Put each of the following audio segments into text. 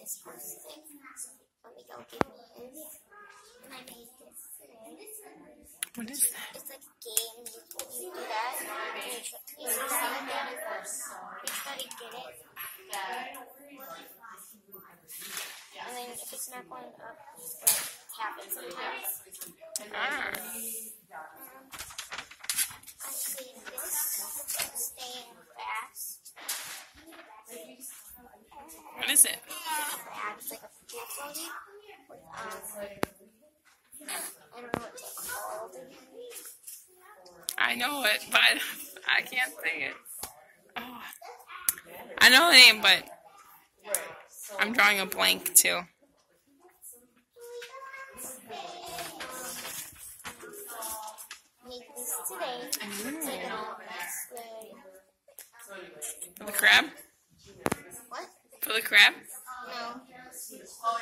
this first thing. Let me go give me this. And I made this today. What is that? It's like a game. You do that. And you try to get it first. You try to get it. And then if it's not going up, it happens sometimes. I see this staying fast. What is it? It's like a pool floaty with, I don't know what it's called. I know it, but I can't say it. Oh. I know the name, but I'm drawing a blank too. Make this today. Take it all this way. For the crab? What? For the crab? No. It's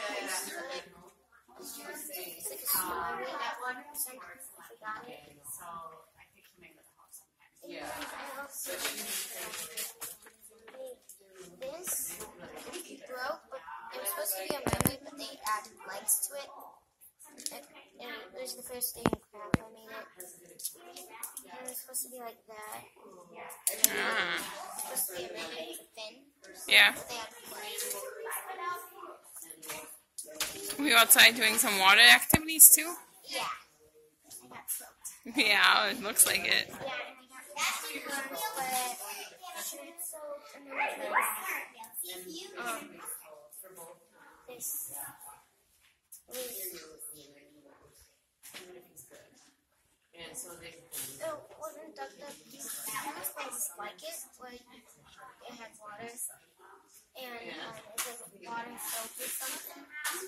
like a small one. I forgot it. This broke, but it was supposed to be a mermaid, but they added legs to it. And it was the first day in crap I made it. And it was supposed to be like that. It was supposed to be a mermaid with a fin. Yeah. But they added legs. Were you outside doing some water activities too? Yeah. I got soaked. Yeah, it looks like it. Yeah, and I got but shirt soaked, and then this it wasn't dug up. Almost like it, where it had water, and it's like water soaked with something.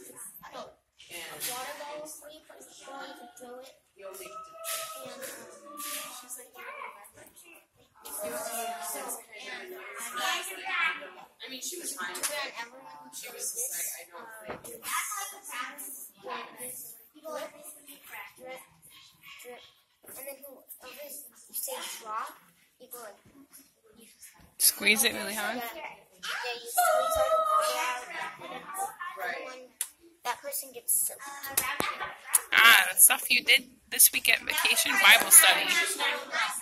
Water bowls where you put the ball, you can throw it. And she's like, I mean, she was fine. She was just like, I don't think. Drip, drip. And then whoever you say drop, you go like. Squeeze it really hard? Yeah, you squeeze all the water out. And then that person gets soaked. The stuff you did this week at Vacation Bible Study.